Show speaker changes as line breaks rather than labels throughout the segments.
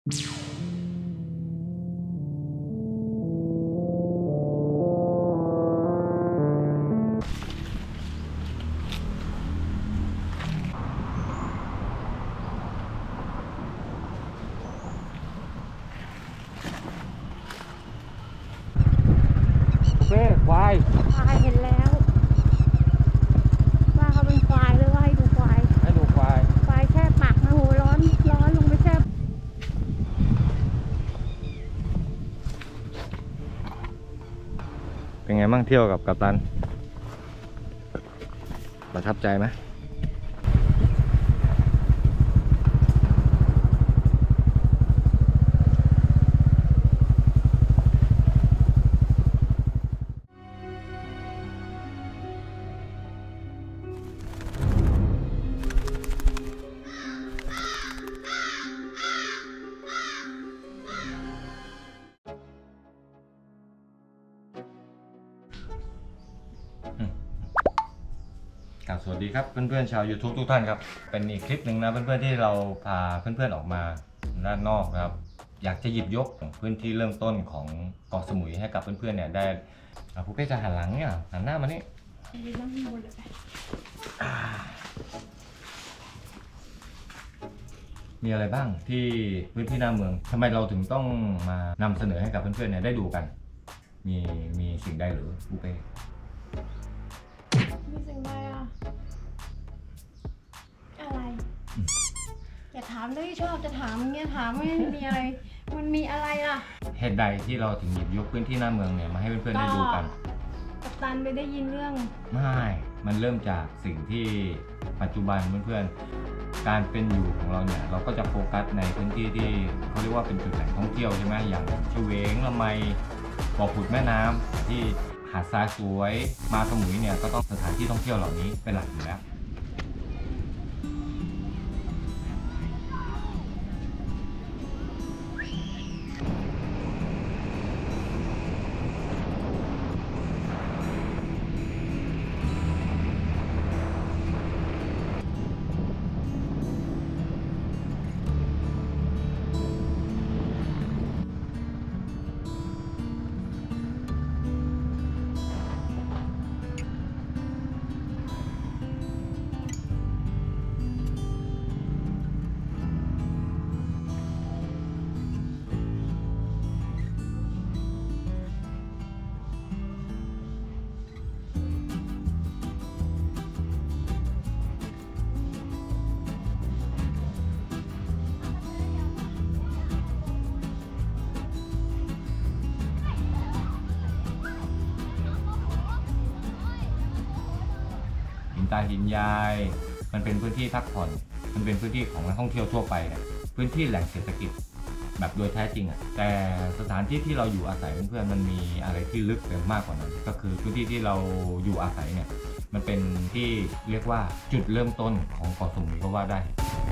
ควายเห็นแล้วว่าเขาเป็นควายหรือว่าให้ดูควายควายแช่ปากนะโหร้อนลงไปแช่
เป็นไงบ้างเที่ยวกับกัปตันประทับใจไหมสวัสดีครับเพื่อนๆชาว YouTube ทุกท่านครับเป็นอีกคลิปหนึ่งนะเพื่อนๆที่เราพาเพื่อนๆออกมาด้านนอกนะครับอยากจะหยิบยกพื้นที่เริ่มต้นของเกาะสมุยให้กับเพื่อนๆเนี่ยได้ผู้เป้จะหันหลังเนี่ยหันหน้ามานี่มีอะไรบ้างที่พื้นที่หน้าเมืองทำไมเราถึงต้องมานำเสนอให้กับเพื่อนๆเนี่ยได้ดูกันมีสิ่งใดหรือผู้เป้
มีสิ่งใดอะไรอย่าถามด้วยชอบจะถามอย่างเงี้ยถามไม่มีอะไรมันมีอะไรล่ะ
เหตุใดที่เราถึงหยิบยกพื้นที่หน้าเมืองเนี่ยมาให้เพื่อนๆได้ดูกัน
กัปตันไปได้ยินเรื่อง
ไม่มันเริ่มจากสิ่งที่ปัจจุบันเพื่อนๆการเป็นอยู่ของเราเนี่ยเราก็จะโฟกัสในพื้นที่ที่เขาเรียกว่าเป็นจุดแหล่งท่องเที่ยวใช่ไหมอย่างเฉวงละไมบ่อผุดแม่น้ำที่หาดทรายสวยมาสมุยเนี่ยก็ต้องสถานที่ท่องเที่ยวเหล่านี้เป็นหลักอยู่แล้วตาหินยายมันเป็นพื้นที่พักผ่อนมันเป็นพื้นที่ของนักท่องเที่ยวทั่วไปเนี่ยพื้นที่แหล่งเศรษฐกิจแบบโดยแท้จริงอ่ะแต่สถานที่ที่เราอยู่อาศัยเพื่อนๆมันมีอะไรที่ลึกไปมากกว่านั้นก็คือพื้นที่ที่เราอยู่อาศัยเนี่ยมันเป็นที่เรียกว่าจุดเริ่มต้นของเกาะสมุยก็ว่าได้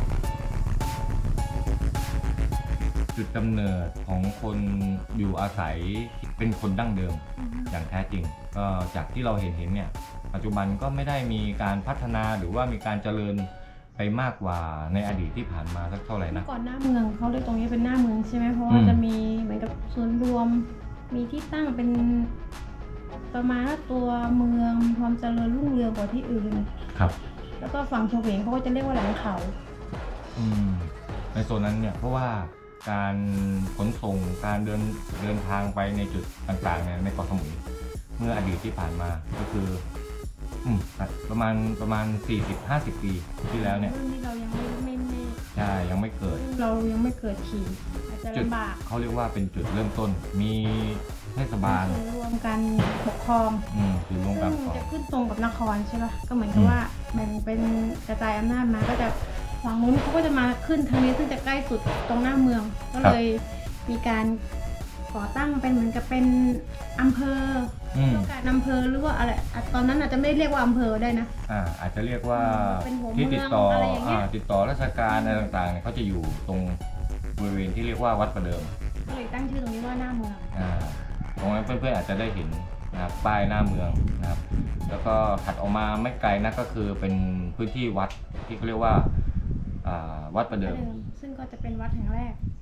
จุดกำเนิดของคนอยู่อาศัยเป็นคนดั้งเดิมอย่างแท้จริงก็จากที่เราเห็นเนี่ยปัจจุบันก็ไม่ได้มีการพัฒนาหรือว่ามีการเจริญไปมากกว่าในอดีตที่ผ่านมาสักเท่าไหร่นะ
ก่อนหน้าเมืองเขาเรียกตรงนี้เป็นหน้าเมืองใช่ไหมเพราะว่าจะมีเหมือนกับส่วนรวมมีที่ตั้งเป็นประมาณตัวเมืองความเจริญรุ่งเรืองกว่าที่อื่น
ครับ
แล้วก็ฝั่งเฉวงเขาก็จะเรียกว่าหลังเขา
ในโซนนั้นเนี่ยเพราะว่าการขนส่งการเดินทางไปในจุดต่างๆเนี่ยในเกาะสมุยเมื่ออดีตที่ผ่านมาก็คือประมาณ 40-50 ปีที่แล้วเนี่ย
ที่เรายังไม่
ใช่ยังไม่เกิด
เรายังไม่เกิดขี่อาจจะลำบาก
เขาเรียกว่าเป็นจุดเริ่มต้นมีเทศบาล
รวมกันปกครอง
คือรวมกัน
จะขึ้นตรงกับนครใช่ป่ะก็เหมือนกับว่าแบ่งเป็นกระจายอำนาจมาก็จะฝั่งนู้นเขาก็จะมาขึ้นทางนี้ซึ่งจะใกล้สุดตรงหน้าเมืองก็เลยมีการก่อตั้งเป็นเหมือนกับเป็นอำเภอต้องการอำเภอหรือว่าอะไรตอนนั้นอาจจะไม่เรียกว่าอำเภอได้นะ
อาจจะเรียกว่าที่ติดต่อราชการอะไรต่างๆเนี่ยเขาจะอยู่ตรงบริเวณที่เรียกว่าวัดประเดิม
ก็เลยตั้งชื่อตรงนี้ว่าหน้าเมือง
ตรงนั้นเพื่อนๆอาจจะได้เห็นนะครับป้ายหน้าเมืองนะครับแล้วก็ถัดออกมาไม่ไกลนะก็คือเป็นพื้นที่วัดที่เขาเรียกว่าวัดประเดิม
ซึ่งก็จะเป็นวัดแห่งแรก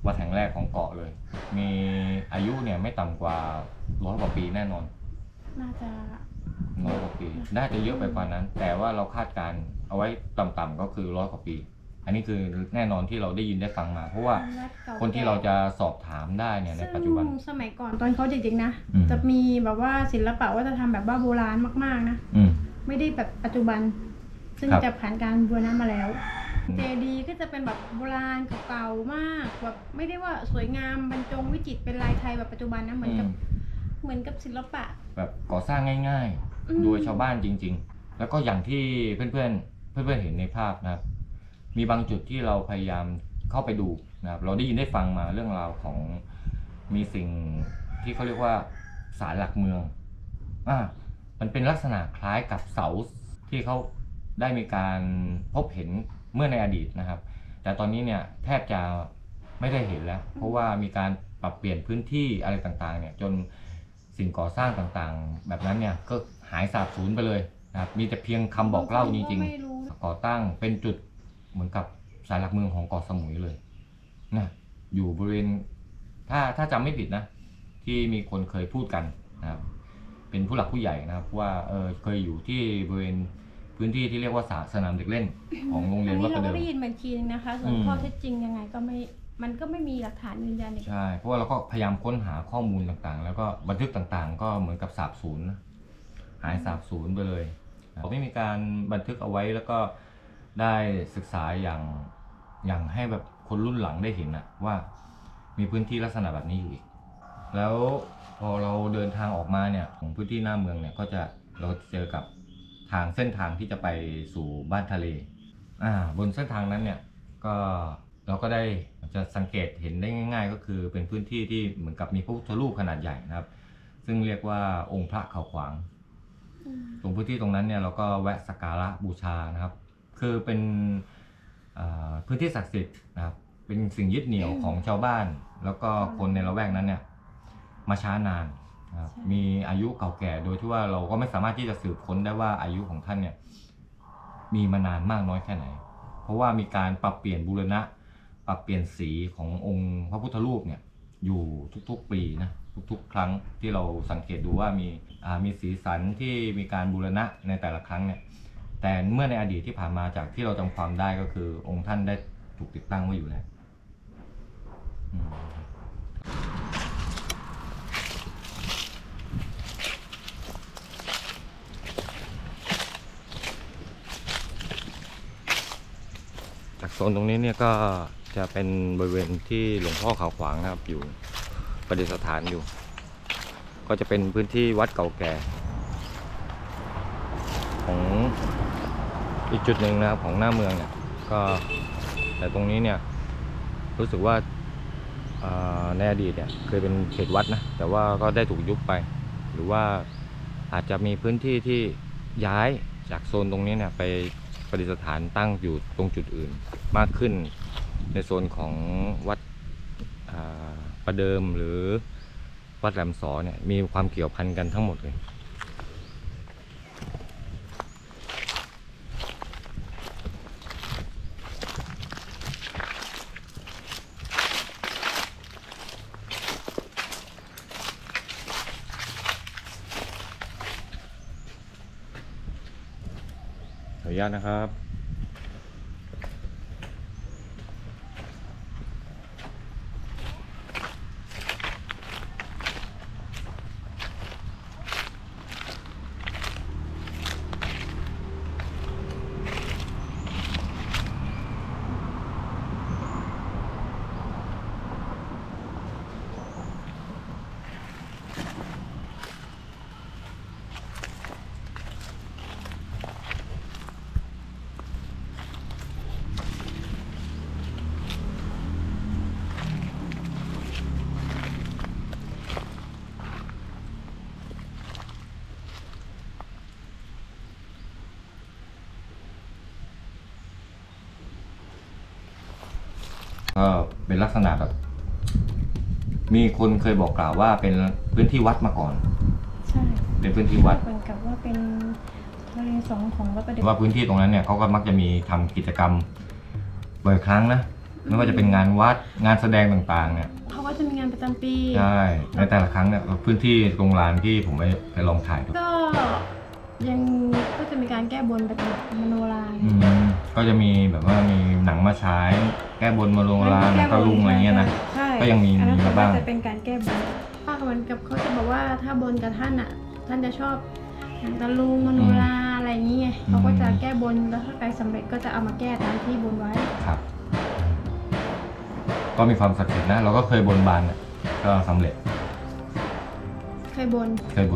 วัดแห่งแรกของเกาะเลย มีอายุเนี่ยไม่ต่ำกว่า100 กว่าปีแน่นอน
น่าจะ
100 กว่าปีน่าจะเยอะไปกว่านั้น แต่ว่าเราคาดการณ์เอาไว้ต่ำๆก็คือ100 กว่าปี อันนี้คือแน่นอนที่เราได้ยินได้ฟังมา เพราะว่า
วัดเก่า
คนที่เราจะสอบถามได้เนี่ยในปัจจุบัน
ซึ่งสมัยก่อนตอนเขาเด็กๆนะ
อืม
จะมีแบบว่าศิลปะวัฒนธรรมแบบว่าโบราณมากๆนะ
อืม
ไม่ได้แบบปัจจุบัน ซึ่ง
ครับ
จะผ่านการบูรณะมาแล้ว
อืม
เจดีย์ก็จะเป็นแบบโบราณเก่าๆมากแบบไม่ได้ว่าสวยงามบรรจงวิจิตรเป็นลายไทยแบบปัจจุบันนะเหมือนกับศิลปะ
แบบก่อสร้างง่าย
อืม
ๆ โดยชาวบ้านจริง ๆ แล้วก็อย่างที่เพื่อนๆเห็นในภาพนะครับ มีบางจุดที่เราพยายามเข้าไปดูนะครับ เราได้ยินได้ฟังมาเรื่องราวของมีสิ่งที่เขาเรียกว่าศาลหลักเมืองมันเป็นลักษณะคล้ายกับเสาที่เขาได้มีการพบเห็นเมื่อในอดีตนะครับ แต่ตอนนี้เนี่ยแทบจะไม่ได้เห็นแล้ว เพราะว่ามีการปรับเปลี่ยนพื้นที่อะไรต่างๆเนี่ยจนสิ่งก่อสร้างต่างๆ แบบนั้นเนี่ยก็หายสาบสูญไปเลยนะครับมีแต่เพียงคำบอกเล่าจริงๆก่อตั้งเป็นจุดเหมือนกับศาลหลักเมืองของเกาะสมุยเลยนะอยู่บริเวณถ้าจำไม่ผิดนะที่มีคนเคยพูดกันนะครับเป็นผู้หลักผู้ใหญ่นะครับว่าเคยอยู่ที่บริเวณพื้นที่ที่เรียกว่าสนามเด็กเล่นของโรงเรียนวัดประเดิม
เราก็ได้ยินบัญชีนึงนะคะส่วนข้อเท็จจริงยังไงก็มันก็ไม่มีหลักฐานยืนยันอีก
ใช่เพราะว่าเราก็พยายามค้นหาข้อมูลต่างๆ แล้วก็บันทึกต่างๆ ก็เหมือนกับสาบสูญหายสาบสูญไปเลยไม่มีการบันทึกเอาไว้แล้วก็ได้ศึกษาอย่างให้แบบคนรุ่นหลังได้เห็นว่ามีพื้นที่ลักษณะแบบนี้อยู่อีกแล้วพอเราเดินทางออกมาเนี่ยของพื้นที่หน้าเมืองเนี่ยก็จะเราเจอกับเส้นทางที่จะไปสู่บ้านทะเลบนเส้นทางนั้นเนี่ยก็เราก็ได้จะสังเกตเห็นได้ง่ายๆก็คือเป็นพื้นที่ที่เหมือนกับมีพระพุทธรูปขนาดใหญ่นะครับซึ่งเรียกว่าองค์พระเขาขวางตรงพื้นที่ตรงนั้นเนี่ยเราก็แวะสักการะบูชานะครับคือเป็นพื้นที่ศักดิ์สิทธิ์นะครับเป็นสิ่งยึดเหนี่ยวของชาวบ้านแล้วก็คนในละแวกนั้นเนี่ยมาช้านานนะครับมีอายุเก่าแก่โดยที่ว่าเราก็ไม่สามารถที่จะสืบค้นได้ว่าอายุของท่านเนี่ยมีมานานมากน้อยแค่ไหนเพราะว่ามีการปรับเปลี่ยนบูรณะปรับเปลี่ยนสีขององค์พระพุทธรูปเนี่ยอยู่ทุกๆปีนะทุกๆครั้งที่เราสังเกตดูว่ามีสีสันที่มีการบูรณะในแต่ละครั้งเนี่ยแต่เมื่อในอดีตที่ผ่านมาจากที่เราจำความได้ก็คือองค์ท่านได้ถูกติดตั้งไว้อยู่แล้วจากโซนตรงนี้เนี่ยก็จะเป็นบริเวณที่หลวงพ่อเขาขวางนะครับอยู่ประดิษฐานอยู่ก็จะเป็นพื้นที่วัดเก่าแก่ของอีกจุดหนึ่งนะครับของหน้าเมืองเนี่ยก็แต่ตรงนี้เนี่ยรู้สึกว่าในอดีตเนี่ยเคยเป็นเขตวัดนะแต่ว่าก็ได้ถูกยุบไปหรือว่าอาจจะมีพื้นที่ที่ย้ายจากโซนตรงนี้เนี่ยไปประดิษฐานตั้งอยู่ตรงจุดอื่นมากขึ้นในโซนของวัดประเดิมหรือวัดแหลมสอเนี่ยมีความเกี่ยวพันกันทั้งหมดเลยขออนุญาตนะครับ ก็เป็นลักษณะแบบมีคนเคยบอกกล่าวว่าเป็นพื้นที่วัดมาก่อน
ใช่
เป็นพื้นที่วัด
เหมือนกับว่าเป็นบริเวณสองของวัดประเดิม
ว่าพื้นที่ตรงนั้นเนี่ยเขาก็มักจะมีทำกิจกรรมบ่อยครั้งนะไม่ว่าจะเป็นงานวัดงานแสดงต่างๆเนี่ย
เขาก็จะมีงานประจำปี
ใช่ในแต่ละครั้งเนี่ยพื้นที่โรงแรมที่ผมไปลองถ่ายดู
ก็ยังก็จะมีการแก้บนประจำมโนรา
ก็จะมีแบบว่ามีหนังมาฉายแก้บนมาโรงแรมตะลุงอะไรเงี้ยนะ
ใช่
ก็ยังมีมาบ้าง
จะเป็นการแก้บนป้าเหมือนกับเขาจะบอกว่าถ้าบนกับท่านอ่ะท่านจะชอบหนังตะลุงมโนราอะไรอย่างเงี้ยเขาก็จะแก้บนแล้วถ้าใครสำเร็จก็จะเอามาแก้ตามที่บนไว้
ครับ ก็มีความศักดิ์สิทธิ์นะเราก็เคยบนบานก็สำเร็จ
เคยบน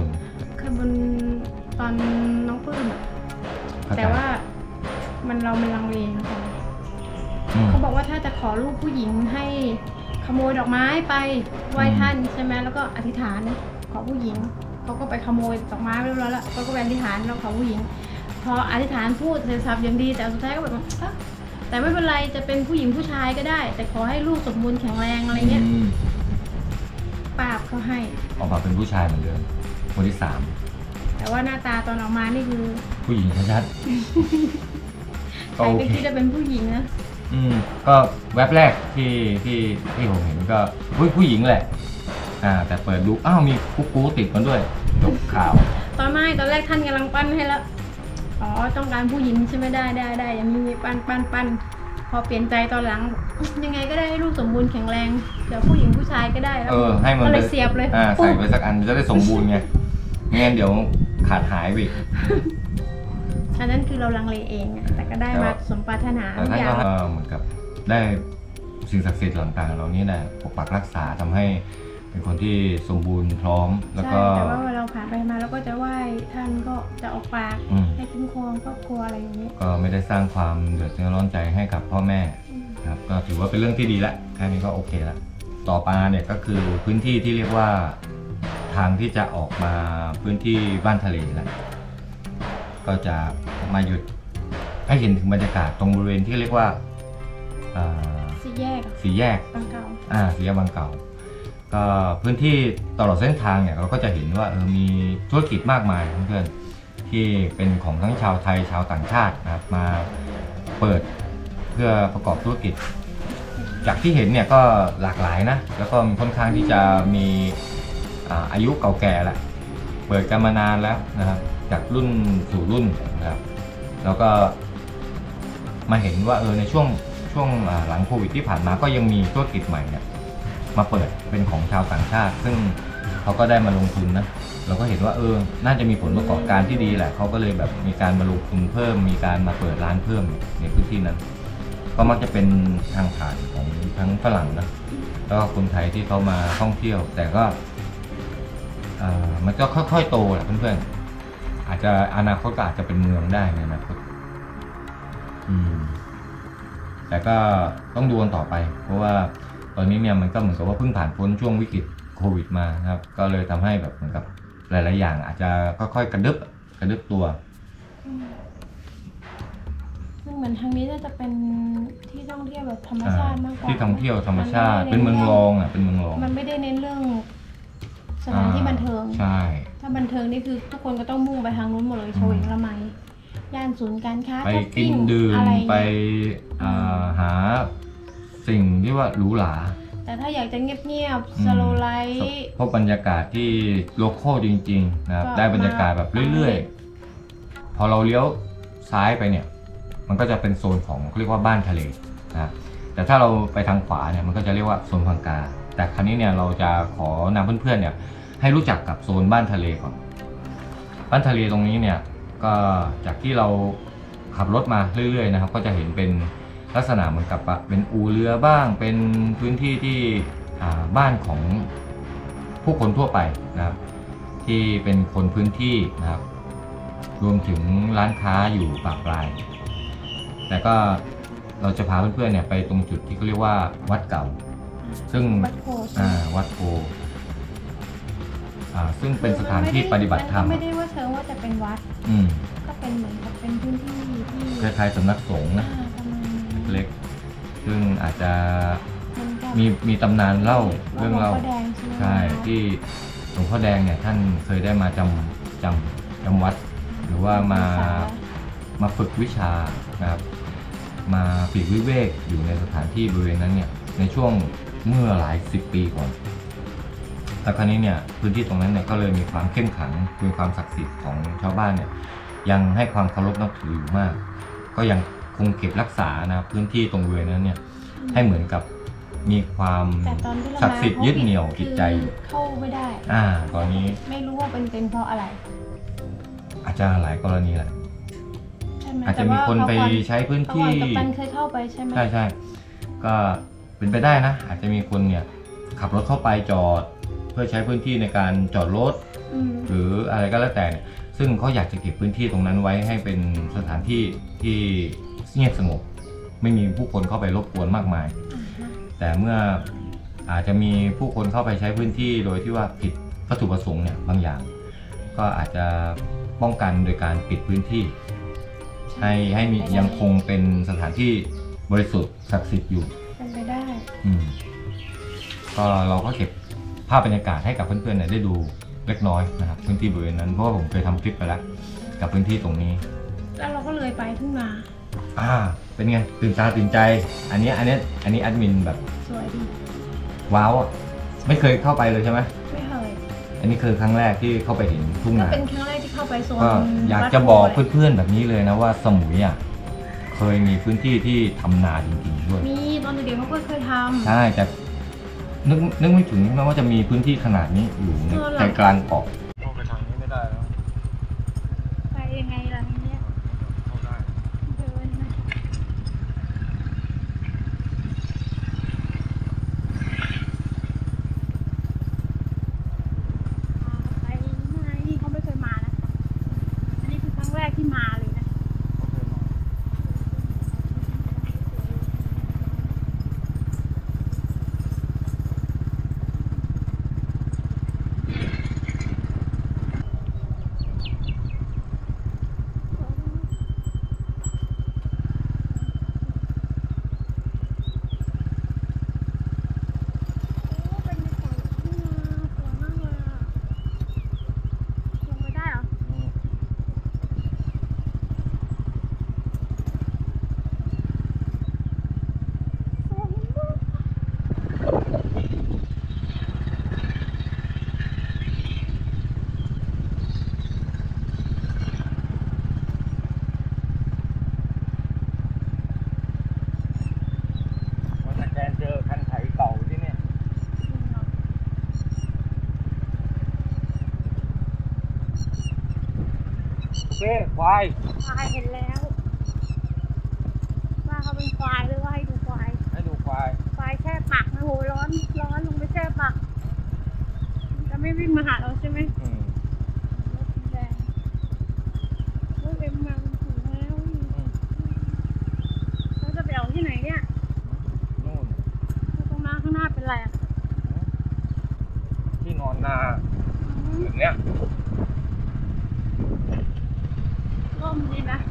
ตอนน้องปื้มอะแต่ว่ามันลังเลนะคะเขาบอกว่าถ้าจะขอลูกผู้หญิงให้ขโมยดอกไม้ไปไหว้ท่านใช่ไหมแล้วก็อธิษฐานขอผู้หญิงเขาก็ไปขโมยดอกไม้ไปเรียบร้อยแล้วก็ไปอธิษฐานแล้วขอผู้หญิง พออธิษฐานพูดเสร็จสับอย่างดีแต่สุดท้ายก็แบบแต่ไม่เป็นไรจะเป็นผู้หญิงผู้ชายก็ได้ แต่ขอให้ลูกสมบูรณ์แข็งแรงอะไรเงี้ยป้าบเขาให้
ออกมาเป็นผู้ชายเหมือนเดิมคนที่ 3
แต่ว่าหน้าตาตอนออกมานี่คือ
ผู้หญิงชัด
ใครไม่คิดจะเป็นผู้หญิงนะ
ก็แวบแรกที่ผมเห็นก็ผู้หญิงแหละแต่เปิดดูอ้าวมีกุ๊กติดมันด้วยจบข่าว
ตอนแรกท่านกำลังปั้นให้แล้วอ๋อต้องการผู้หญิงใช่ไหมได้ยังมีปั้นพอเปลี่ยนใจตอนหลังยังไงก็ได้ให้ลูกสมบูรณ์แข็งแรงเดี๋ยวผู้หญิงผู้ชายก็ได้
ให้มัน
ก็เลยเสียบเลย
ใส่ไปสักอันจะได้สมบูรณ์ไงไม่งั้นเดี๋ยวขาดหายไป
อันนั้นคือเราลังเลเองแต่ก็ได้มาสมปรารถนา
แต่ท่านก็เหมือนกับได้สิ่งศักดิ์สิทธิ์ต่างๆเหล่านี้นะปกปักรักษาทำให้เป็นคนที่สมบูรณ์พร้อมแล้วก็
แต่ว่าเวลาเราผ่านไปมาเราก็จะไหว้ท่านก็จะออกปากให้คุ้มครองครอบครัวอะไรอย่างนี้
ก็ไม่ได้สร้างความเดือดร้อนใจให้กับพ่อแม่ครับก็ถือว่าเป็นเรื่องที่ดีแล้วแค่นี้ก็โอเคแล้วต่อมาเนี่ยก็คือพื้นที่ที่เรียกว่าทางที่จะออกมาพื้นที่บ้านทะเลแล้วก็จะมาหยุดให้เห็นถึงบรรยากาศตรงบริเวณที่เรียกว่า
สี่แยกบางเก่า
สี่แยกบางเก่าก็พื้นที่ตลอดเส้นทางเนี่ยเราก็จะเห็นว่ามีธุรกิจมากมายเพื่อนๆที่เป็นของทั้งชาวไทยชาวต่างชาตินะครับมาเปิดเพื่อประกอบธุรกิจจากที่เห็นเนี่ยก็หลากหลายนะแล้วก็มีค่อนข้างที่จะมีอายุเก่าแก่แหละเปิดกันมานานแล้วนะครับจากรุ่นสู่รุ่นนะครับแล้วก็มาเห็นว่าในช่วงหลังโควิดที่ผ่านมาก็ยังมีธุรกิจใหม่เนี่ยมาเปิดเป็นของชาวต่างชาติซึ่งเขาก็ได้มาลงทุนนะเราก็เห็นว่าน่าจะมีผลประกอบการที่ดีแหละเขาก็เลยแบบมีการมาลงทุนเพิ่มมีการมาเปิดร้านเพิ่มในพื้นที่นั้นก็มักจะเป็นทางผ่านของทั้งฝรั่งนะแล้วก็คนไทยที่เขามาท่องเที่ยวแต่ก็มันก็ค่อยๆโตแหละเพื่อนๆอาจจะอนาคตก็อาจจะเป็นเมืองได้ในอนาคตแต่ก็ต้องดูกันต่อไปเพราะว่าตอนนี้เนี่ยมันก็เหมือนกับว่าเพิ่งผ่านพ้นช่วงวิกฤตโควิดมาครับก็เลยทำให้แบบเหมือนกับหลายๆอย่างอาจจะค่อยๆกระดึบตัว
มันเหมือนทางนี้จะเป็นที่ท่องเที่ยวแบบธรรมชาติมากกว่า
ที่ท่องเที่ยวธรรมชาติเป็นเมืองรองเป็นเมืองรอง
มันไม่ได้เน้นเรื่องสถานที่บันเทิง
ใช่
ถ้าบันเทิงนี่คือทุกคนก็ต้องมุ่งไปทางนู้นหมดเลยโชว์ละไมย่านศูนย์การค้า
ไปกินดื่มไปหาสิ่งที่ว่าหรูหรา
แต่ถ้าอยากจะเงียบๆสโลว์ไลฟ์
พบบรรยากาศที่โลคอลจริงๆนะครับได้บรรยากาศแบบเรื่อยๆพอเราเลี้ยวซ้ายไปเนี่ยมันก็จะเป็นโซนของเขาเรียกว่าบ้านทะเลนะแต่ถ้าเราไปทางขวาเนี่ยมันก็จะเรียกว่าโซนพังกาแต่ครั้นี้เนี่ยเราจะขอนำเพื่อนๆเนี่ยให้รู้จักกับโซนบ้านทะเลก่อนบ้านทะเลตรงนี้เนี่ยก็จากที่เราขับรถมาเรื่อยๆนะครับก็จะเห็นเป็นลักษณะเหมือนกับเป็นอู่เรือบ้างเป็นพื้นที่ที่บ้านของผู้คนทั่วไปนะครับที่เป็นคนพื้นที่นะครับรวมถึงร้านค้าอยู่ปากปลายแต่ก็เราจะพาเพื่อนๆเนี่ยไปตรงจุดที่เขาเรียกว่าวัดเก่าซึ่งวัดโพซึ่งเป็นสถานที่ปฏิบัติธรรม
ไม่ได้ว่าเชิงว่าจะเป็นวัดก็เป็นเหมือนกับเป็นพื้นที่ที่
คล้ายๆสำนักสงฆ์นะเล็กซึ่งอาจจะมีตำนานเล่าเรื่องเล่าใช่ที่หลวงพ่อแดงเนี่ยท่านเคยได้มาจำวัดหรือว่ามาฝึกวิชานะครับมาปลีกวิเวกอยู่ในสถานที่บริเวณนั้นเนี่ยในช่วงเมื่อหลาย10 ปีก่อนแต่ครั้นี้เนี่ยพื้นที่ตรงนั้นเนี่ยก็เลยมีความเข้มขลังมีความศักดิ์สิทธิ์ของชาวบ้านเนี่ยยังให้ความเคารพนับถืออยู่มาก ก็ยังคงเก็บรักษานะพื้นที่ตรงบริเวณนั้นเนี่ยให้เหมือนกับมีความศักดิ์สิทธิ์ยึดเหนี่ยวจิตใจ
เข้าไม่ได้
ตอนนี้
ไม่รู้ว่าเป็นเพราะอะไร
อาจจะหลายกรณีแหละอาจจะมีคนไปใช้พื้นที่
กัปตันเคยเข้าไปใช่ไหม
ใช่ก็เป็นไปได้นะอาจจะมีคนเนี่ยขับรถเข้าไปจอดเพื่อใช้พื้นที่ในการจอดรถหรืออะไรก็แล้วแต่ซึ่งเขาอยากจะเก็บพื้นที่ตรงนั้นไว้ให้เป็นสถานที่ที่เงียบสงบไม่มีผู้คนเข้าไปรบกวนมากมายแต่เมื่ออาจจะมีผู้คนเข้าไปใช้พื้นที่โดยที่ว่าผิดวัตถุประสงค์เนี่ยบางอย่างก็อาจจะป้องกันโดยการปิดพื้นที่ให้มียังคงเป็นสถานที่บริสุทธิ์ศักดิ์สิทธิ์อยู่
เป็นไปได้
ก็เราก็เก็บภาพบรรยากาศให้กับเพื่อนๆได้ดูเล็กน้อยนะครับพื้นที่บริเวณนั้นเพราะว่าผมเคยทำคลิปไปแล้วกับพื้นที่ตรงนี้
แล้วเราก็เลยไปทุ่งนา
เป็นไงตื่นตาตื่นใจอันนี้แอดมินแบบ
สวยดี
ว้าวไม่เคยเข้าไปเลยใช่ไหม
ไม่เคย
อันนี้คือครั้งแรกที่เข้าไปเห็นทุ่งนา
เป็นครั้งแรกที่เข้าไปโซน
ก็อยากจะบอกเพื่อนๆแบบนี้เลยนะว่าสมุยเคยมีพื้นที่ที่ทำนาจริงๆด้วย
มีตอนเด็กๆเขาก็เคยทำ
ใช่แต่นึกไม่ถึงว่าจะมีพื้นที่ขนาดนี้อยู่ในใจกลางเกาะเข้าไปทางนี้ไม่ได้แล้ว
ไปยังไงล่ะทีนี้
เข้าได้
เดินนะไปนี่เขาไม่เคยมานะอันนี้คือครั้งแรกที่มาเลยนะ
ควาย
เห็นแล้วว่าเขาเป็นควายหรือว่าให้ดูควายแช่ปักนะโหร้อนลงไปแช่ปักจะไม่วิ่งมาหาเราใช่ไหมรถแดงรถเอ็มมาถึงแล้วเราจะไปเอาที่ไหนเนี่ย
นู่น
ตรงหน้าข้างหน้าเป็นไร
ที่นอนนาแบบเนี้ย
ร่มดีนะ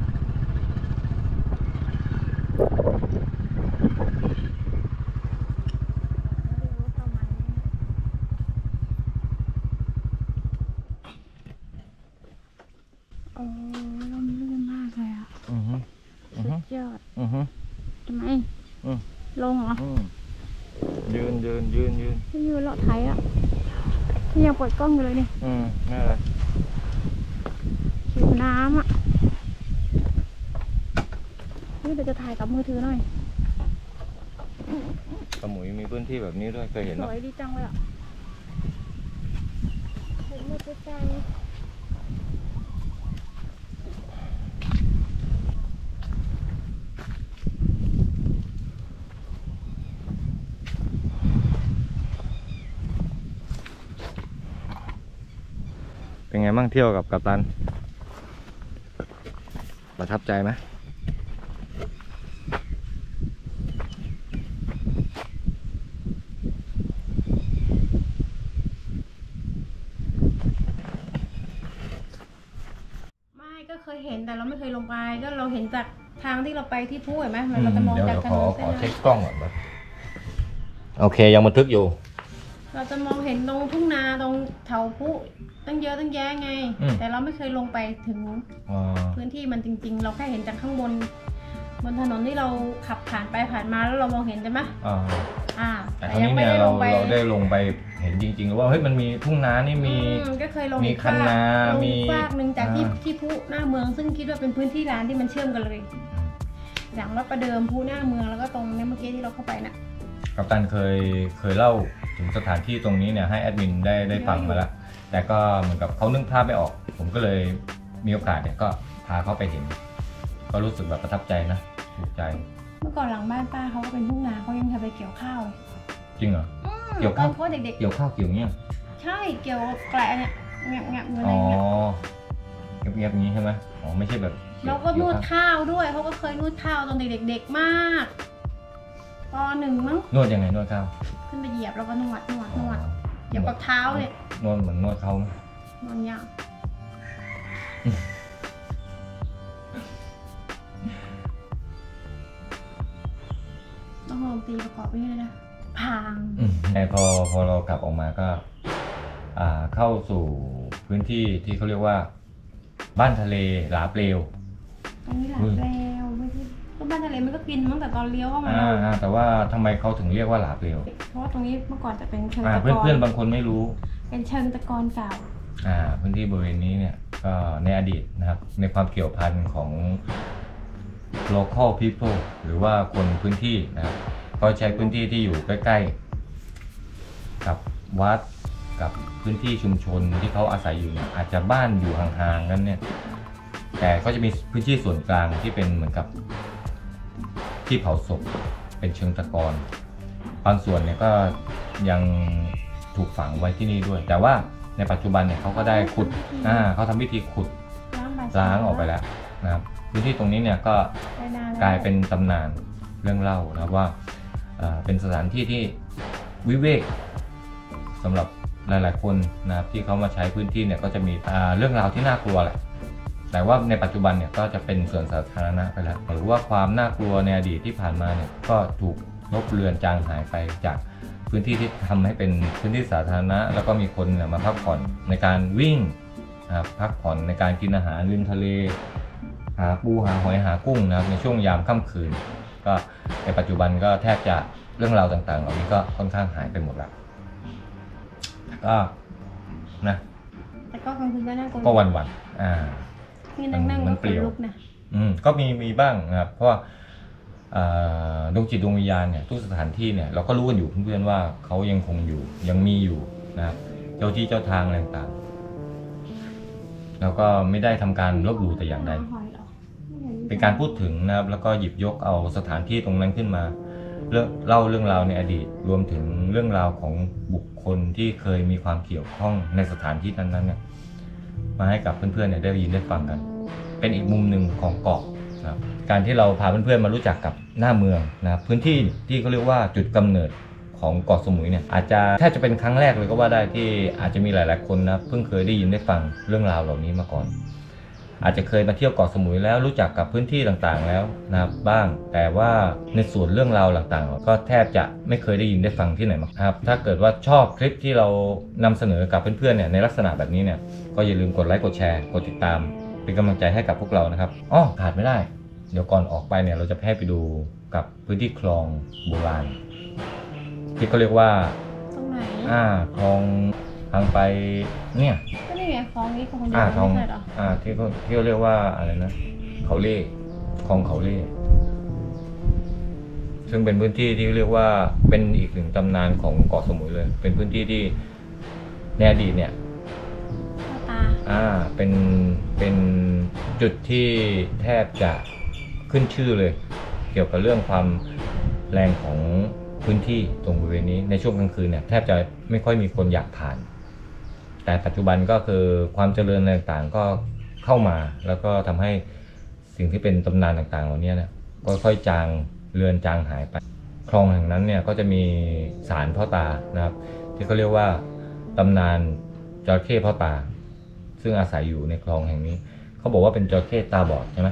ร่มรื่นมากเลยสุดยอดทำไมลงเหรอ
ยืน
เลาะไถที่ยังเปิดกล้องอยู่เลยนี่
นั่นแหละ
ผิวน้ำนี่เดี๋ยวจะถ่ายกับมือถือหน่อย
สมุยมีพื้นที่แบบนี้ด้วยเคยเห็นไหม
สวยดีจังเลยเห็นหมดจัง
เป็นไงบ้างเที่ยวกับกัปตันประทับใจไหม
ไม่ก็เคยเห็นแต่เราไม่เคยลงไปก็เราเห็นจากทางที่เราไปที่พูเห็นไหมเราจะมองจากถนนเส้นนั้น
เช็คกล้องก่อนโอเคยังบันทึกอยู่
เราจะมองเห็นตรงทุ่งนาตรงแถวพุตั้งเยอะตั้งแยะไงแต่เราไม่เคยลงไปถึงพื้นที่มันจริงๆเราแค่เห็นจากข้างบนบนถนนที่เราขับผ่านไปผ่านมาแล้วเรามองเห็นใช่ไหม
แต่ครั้งนี้เนี่ยเราได้ลงไปเห็นจริงๆว่าเฮ้ยมันมีทุ่งนานี่มี
ก็เคยลง
มีคันนามี
ฟากหนึ่งจากที่พุหน้าเมืองซึ่งคิดว่าเป็นพื้นที่ร้านที่มันเชื่อมกันเลยอย่างวัดประเดิมพุหน้าเมืองแล้วก็ตรงนี้เมื่อกี้ที่เราเข้าไปน่ะ
กัปตันเคยเล่าถึงสถานที่ตรงนี้เนี่ยให้แอดมินได้ฟังมาแล้วแต่ก็เหมือนกับเขานึกภาพไม่ออกผมก็เลยมีโอกาสเนี่ยก็พาเขาไปเห็นก็รู้สึกแบบประทับใจนะถูกใจ
เมื่อก่อนหลังบ้านป้าเขาก็เป็นทุ่งนาเขายังทำไปเกี่ยวข้าว
จริงเหรอเกี่ยวข้าว
เพราะเด็กๆ
เกี่ยวข้าวเกี่ยวเงี้ย
ใช่เกี่ยวแกละเนี่ยเงียบๆอะไรเงี้ย
เงียบๆนี้ใช่ไหมไม่ใช่แบบ
แล้วก็นวดข้าวด้วยเขาก็เคยนวดข้าวตอนเด็กๆมากป.1มั้ง
นวดยังไงนวดข้าว
ขึ้นไปเหยียบแล้วก็นวดเหยียบกับเท้าเนี่ย
นวดเหมือนนวดเขาไหม
นวดยากต้องลองตีประกอบไปเลยนะพาง
แต่พอเรากลับออกมาก็เข้าสู่พื้นที่ที่เขาเรียกว่าบ้านทะเลหลาเปลว
ตรงนี้หลาเปลวไม่ใช่ก็บ้านทะเลมันก็กินตั้งแต่ตอนเลี้ยวเข้ามา
แต่ว่าทำไมเขาถึงเรียกว่าหลาเปลว
เพราะว่าตรงนี้เมื่อก่อนจะเป็นเชิงตะกอน
เพื่อนบางคนไม่รู้
เป็นเชิงตะกอนเก่า
พื้นที่บริเวณนี้เนี่ยก็ในอดีตนะครับในความเกี่ยวพันของ local people หรือว่าคนพื้นที่นะครับเขาใช้พื้นที่ที่อยู่ใกล้ๆกับวัดกับพื้นที่ชุมชนที่เขาอาศัยอยู่เนี่ยอาจจะบ้านอยู่ห่างๆกันเนี่ยแต่ก็จะมีพื้นที่ส่วนกลางที่เป็นเหมือนกับที่เผาศพเป็นเชิงตะกอนบางส่วนเนี่ยก็ยังถูกฝังไว้ที่นี่ด้วยแต่ว่าในปัจจุบันเนี่ยเขาก็ได้ขุดเขาทำพิธีขุดล้างออกไปแล้วนะครับพื้นที่ตรงนี้เนี่ยก็กลายเป็นตำนานเรื่องเล่านะว่าเป็นสถานที่ที่วิเวกสำหรับหลายๆคนนะครับที่เขามาใช้พื้นที่เนี่ยก็จะมีเรื่องราวที่น่ากลัวแหละแต่ว่าในปัจจุบันเนี่ยก็จะเป็นส่วนสาธารณะไปแล้วหรือว่าความน่ากลัวในอดีตที่ผ่านมาเนี่ยก็ถูกลบเลือนจางหายไปจากพื้นที่ที่ทำให้เป็นพื้นที่สาธารณะแล้วก็มีคนมาพักผ่อนในการวิ่งนะครับพักผ่อนในการกินอาหารริมทะเลหาปูหาหอยหากุ้งนะครับในช่วงยามค่ำคืนก็ในปัจจุบันก็แทบจะเรื่องราวต่างๆเหล่านี้ก็ค่อนข้างหายไปหมดแล้วก็นะ
แต่ก็กลางคืนก็น่ากลัว
ก็วัน
นี่นั่ง
มันเปลี่ยวนะก็มีบ้างนะครับเพราะว่าดวงจิตดวงวิญญาณเนี่ยทุกสถานที่เนี่ยเราก็รู้กันอยู่เพื่อนๆว่าเขายังคงอยู่ยังมีอยู่นะครับเจ้าที่เจ้าทางอะไรต่างๆแล้วก็ไม่ได้ทำการลบหลู่แต่อย่างใดเป็นการพูดถึงนะครับแล้วก็หยิบยกเอาสถานที่ตรงนั้นขึ้นมาเล่าเรื่องราวในอดีตรวมถึงเรื่องราวของบุคคลที่เคยมีความเกี่ยวข้องในสถานที่นั้นๆเนี่ยมาให้กับเพื่อนๆเนี่ยได้ยินได้ฟังกันเป็นอีกมุมหนึ่งของเกาะนะครับการที่เราพาเพื่อนๆมารู้จักกับหน้าเมืองนะครับพื้นที่ที่เขาเรียกว่าจุดกำเนิดของเกาะสมุยเนี่ยอาจจะแทบจะเป็นครั้งแรกเลยก็ว่าได้ที่อาจจะมีหลายๆคนนะเพิ่งเคยได้ยินได้ฟังเรื่องราวเหล่านี้มาก่อนอาจจะเคยมาเที่ยวเกาะสมุยแล้วรู้จักกับพื้นที่ต่างๆแล้วนะครับบ้างแต่ว่าในส่วนเรื่องราวต่างๆก็แทบจะไม่เคยได้ยินได้ฟังที่ไหนมาครับถ้าเกิดว่าชอบคลิปที่เรานำเสนอกับเพื่อนๆเนี่ยในลักษณะแบบนี้เนี่ยก็อย่าลืมกดไลค์กดแชร์กดติดตามเป็นกำลังใจให้กับพวกเรานะครับขาดไม่ได้เดี๋ยวก่อนออกไปเนี่ยเราจะให้ไปดูกับพื้นที่คลองโบราณที่เขาเรียกว่า
ตรงไหน
คลองทางไปเนี่ย
ก็นี่ไงคลองนี้คลองเดียวไม่ใช่หรอ
ที่เขาเรียกว่าอะไรนะเขาเล่คลองเขาเล่ซึ่งเป็นพื้นที่ที่เรียกว่าเป็นอีกหนึ่งตำนานของเกาะสมุยเลยเป็นพื้นที่ที่ในอดีตเนี่ยเป็นจุดที่แทบจะขึ้นชื่อเลยเกี่ยวกับเรื่องความแรงของพื้นที่ตรงบริเวณนี้ในช่วงกลางคืนเนี่ยแทบจะไม่ค่อยมีคนอยากผ่านแต่ปัจจุบันก็คือความเจริญต่างๆก็เข้ามาแล้วก็ทำให้สิ่งที่เป็นตำนานต่างๆเหล่านี้เนี่ยค่อยๆจางเลือนจางหายไปคลองแห่งนั้นเนี่ยก็จะมีศาลพ่อตานะครับที่เขาเรียกว่าตำนานจระเข้พ่อตาซึ่งอาศัยอยู่ในคลองแห่งนี้เขาบอกว่าเป็นจระเข้ตาบอดใช่ไหม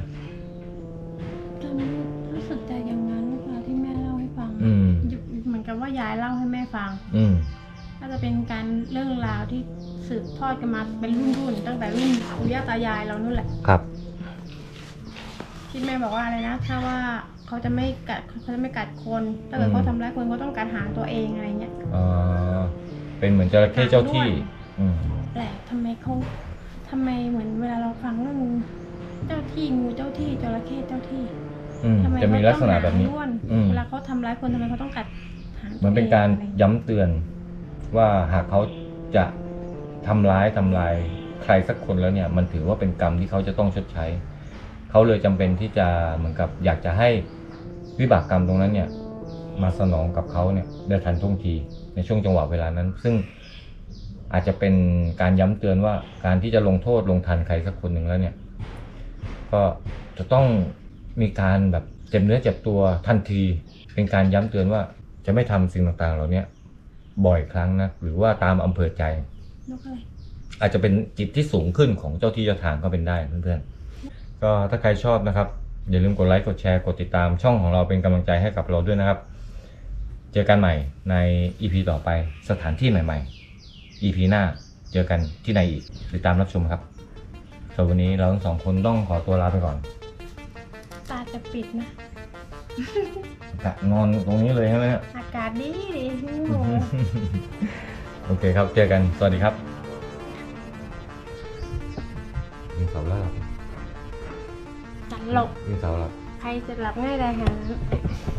รู้สึกใจอย่างนั้นค่ะที่แม่เล่าให้ฟังเหมือนกับว่ายายเล่าให้แม่ฟังน่าจะเป็นการเรื่องราวที่สืบทอดกันมาเป็นรุ่นๆตั้งแต่รุ่นปู่ย่าตายายเรานู่นแหละ
ครับ
ที่แม่บอกว่าอะไรนะถ้าว่าเขาจะไม่กัดคนถ้าเกิดเขาทำร้ายคนเขาต้องกัดหางตัวเองอะไรเงี้ย
เป็นเหมือนจระเข้เจ้าที่
แปลกทำไมเหมือนเวลาเราฟังเรื่องเจ้าที่งูเจ้าที่จระเข้เจ้าที่ทำไม
จะมีลักษณะแบบนี้
เวลาเขาทำร้ายคนทำไมเขาต้องกัดหางตัวเอง
มันเป็นการย้ำเตือนว่าหากเขาจะทำร้ายใครสักคนแล้วเนี่ยมันถือว่าเป็นกรรมที่เขาจะต้องชดใช้เขาเลยจำเป็นที่จะเหมือนกับอยากจะให้วิบากกรรมตรงนั้นเนี่ยมาสนองกับเขาเนี่ยได้ทันท่วงทีในช่วงจังหวะเวลานั้นซึ่งอาจจะเป็นการย้ำเตือนว่าการที่จะลงโทษลงทันใครสักคนหนึ่งแล้วเนี่ยก็จะต้องมีการแบบเจ็บเนื้อเจ็บตัวทันทีเป็นการย้ำเตือนว่าจะไม่ทำสิ่งต่างๆเหล่านี้บ่อยครั้งนะหรือว่าตามอำเภอใจอาจจะเป็นจิตที่สูงขึ้นของเจ้าที่เจ้าทางก็เป็นได้เพื่อนๆก็ถ้าใครชอบนะครับอย่าลืมกดไลค์กดแชร์กดติดตามช่องของเราเป็นกำลังใจให้กับเราด้วยนะครับเจอกันใหม่ใน EP ต่อไปสถานที่ใหม่ๆ EP หน้าเจอกันที่ไหนอีกติดตามรับชมครับสำหรับวันนี้เราทั้งสองคนต้องขอตัวลาไปก่อน
ตาจะปิดนะ
นอนตรงนี้เลยใช่ไหมฮะ
อากาศดี
โอเคครับเจอกันสวัสดีครับยิงเสาแล้ว
ตลก
ยิงเสาแล้ว
ใครจะหลับง่ายได้ขนาดนั้น